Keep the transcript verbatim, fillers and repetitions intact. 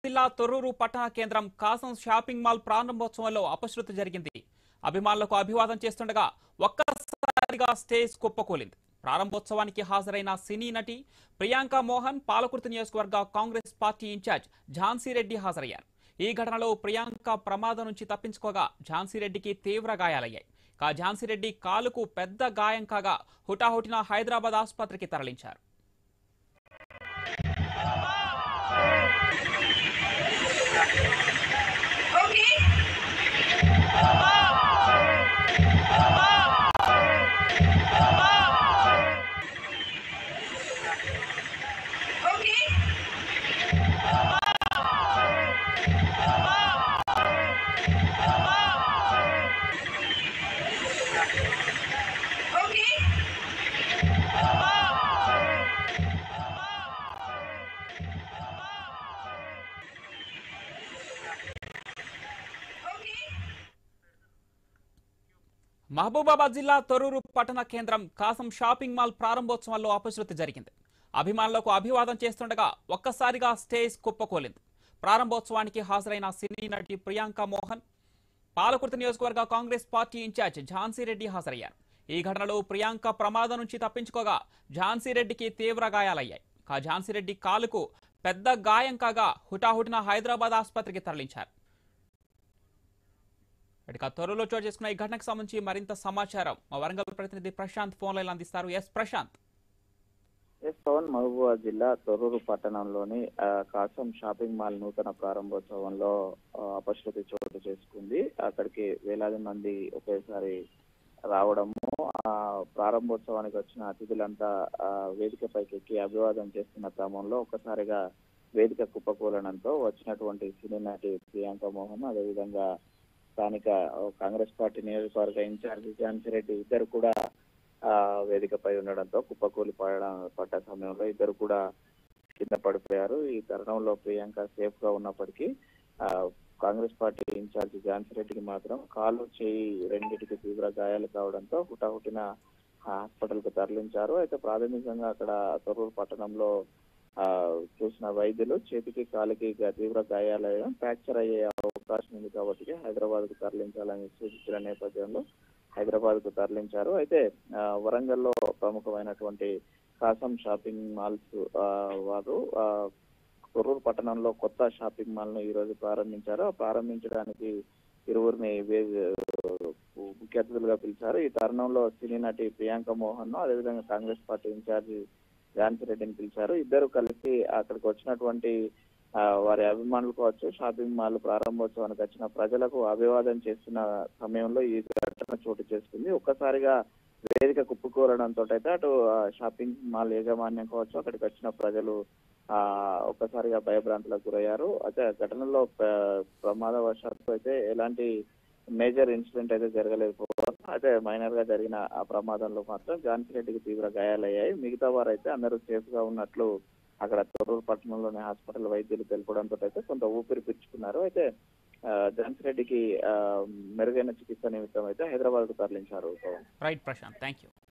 జిల్లా తొర్రూరు పట్టణ కేంద్రం కాసం షాపింగ్ మాల్ ప్రారంభోత్సవంలో అపశృతి జరిగింది. అభిమానులకు అభివాదం చేస్తుండగా ఒక్కసారిగా స్టేజ్ కుప్పకూలింది. ప్రారంభోత్సవానికి హాజరైన సినీ నటి ప్రియాంక మోహన్, పాలకుర్తి నియోజకవర్గ కాంగ్రెస్ పార్టీ ఇన్ఛార్జ్ ఝాన్సీ రెడ్డి హాజరయ్యారు. ఈ ఘటనలో ప్రియాంక ప్రమాదం నుంచి తప్పించుకోగా ఝాన్సీ రెడ్డికి తీవ్ర గాయాలయ్యాయి. కా ఝాన్సీ రెడ్డి కాలుకు పెద్ద గాయం కాగా హుటాహుటిన హైదరాబాద్ ఆసుపత్రికి తరలించారు. మహబూబాబాద్ జిల్లా తొర్రూరు పట్టణ కేంద్రం కాసం షాపింగ్ మాల్ ప్రారంభోత్సవంలో అపశృతి జరిగింది. అభిమానులకు అభివాదం చేస్తుండగా ఒక్కసారిగా స్టేజ్ కుప్పకూలింది. ప్రారంభోత్సవానికి హాజరైన సినీ నటి ప్రియాంక మోహన్, పాలకుర్తి నియోజకవర్గ కాంగ్రెస్ పార్టీ ఇన్ఛార్జ్ ఝాన్సీ రెడ్డి హాజరయ్యారు. ఈ ఘటనలో ప్రియాంక ప్రమాదం నుంచి తప్పించుకోగా ఝాన్సీ రెడ్డికి తీవ్ర గాయాలయ్యాయి. కా ఝాన్సీ రెడ్డి కాలుకు పెద్ద గాయం కాగా హుటాహుటిన హైదరాబాద్ ఆసుపత్రికి తరలించారు. ఇక త్వరలో చోటు చేసుకున్న ఈ ఘటనకు సంబంధించి మరింత సమాచారం మా వరంగల్ ప్రతినిధి ప్రశాంత్ ఫోన్ లైన్ అందిస్తారు. ఎస్ ప్రశాంత్. ఎస్ పవన్, మహబూబాబాద్ జిల్లా తొర్రూరు పట్టణంలోని కాసం షాపింగ్ మాల్ నూతన ప్రారంభోత్సవంలో అపశృతి చోటు చేసుకుంది. అక్కడికి వేలాది మంది ఒకేసారి రావడము, ఆ ప్రారంభోత్సవానికి వచ్చిన అతిథులంతా వేదికపైకి ఎక్కి అభివాదం చేస్తున్న క్రమంలో ఒక్కసారిగా వేదిక కుప్పకూలడంతో వచ్చినటువంటి సినీ నటి ప్రియాంక మోహన్, అదేవిధంగా స్థానిక కాంగ్రెస్ పార్టీ నియోజకవర్గ ఇన్ఛార్జి ఝాన్సీ రెడ్డి ఇద్దరు కూడా ఆ వేదికపై ఉండడంతో కుప్పకూలి పడడం పడ్డ సమయంలో ఇద్దరు కూడా కింద పడిపోయారు. ఈ తరుణంలో ప్రియాంక సేఫ్ గా ఉన్నప్పటికీ ఆ కాంగ్రెస్ పార్టీ ఇన్ఛార్జి ఝాన్సీ రెడ్డికి మాత్రం కాలు, చేయి రెండింటికి తీవ్ర గాయాలు కావడంతో హుటాహుటిన హాస్పిటల్ కు తరలించారు. అయితే ప్రాథమికంగా అక్కడ తొర్రూరు పట్టణంలో ఆ చూసిన వైద్యులు చేతికి, కాలికి తీవ్ర గాయాలయ్యడం, ఫ్రాక్చర్ అయ్యే అవకాశం ఉంది కాబట్టి హైదరాబాద్ కు తరలించాలని సూచించిన నేపథ్యంలో హైదరాబాద్ కు తరలించారు. అయితే వరంగల్లో ప్రముఖమైనటువంటి కాసం షాపింగ్ మాల్స్ వారు తొర్రూరు పట్టణంలో కొత్త షాపింగ్ మాల్ ను ఈ రోజు ప్రారంభించారు. ప్రారంభించడానికి ఇరువురిని ముఖ్య అతిథులుగా పిలిచారు. ఈ తరుణంలో సినీ నటి ప్రియాంక మోహన్ ను, అదేవిధంగా కాంగ్రెస్ పార్టీ ఇన్ఛార్జి ఝాన్సీ రెడ్డిని పిలిచారు. ఇద్దరు కలిసి అక్కడికి వచ్చినటువంటి వారి అభిమానులు కావచ్చు, షాపింగ్ మాల్ ప్రారంభోత్సవానికి వచ్చిన ప్రజలకు అభివాదం చేస్తున్న సమయంలో ఈ ఘటన చోటు చేసుకుంది. ఒక్కసారిగా వేదిక కుప్పకూలడంతో అయితే అటు షాపింగ్ మాల్ యాజమాన్యం కావచ్చు, అక్కడికి వచ్చిన ప్రజలు ఆ ఒక్కసారిగా భయభ్రాంతులకు గురయ్యారు. అయితే ఘటనలో ప్రమాదవశాత్తు అయితే ఎలాంటి మేజర్ ఇన్సిడెంట్ అయితే జరగలేదు. అయితే మైనర్ గా జరిగిన ఆ ప్రమాదంలో మాత్రం ఝాన్సీ రెడ్డికి తీవ్ర గాయాలయ్యాయి. మిగతా వారు అయితే అందరూ సేఫ్ గా ఉన్నట్లు అక్కడ తొర్రూరు పట్టణంలోని హాస్పిటల్ వైద్యులు తెలపడంతో అయితే కొంత ఊపిరి పీల్చుకున్నారు. అయితే ఝాన్సీ రెడ్డికి మెరుగైన చికిత్స నిమిత్తం అయితే హైదరాబాద్ కు తరలించారు. Right Prashanth, thank you.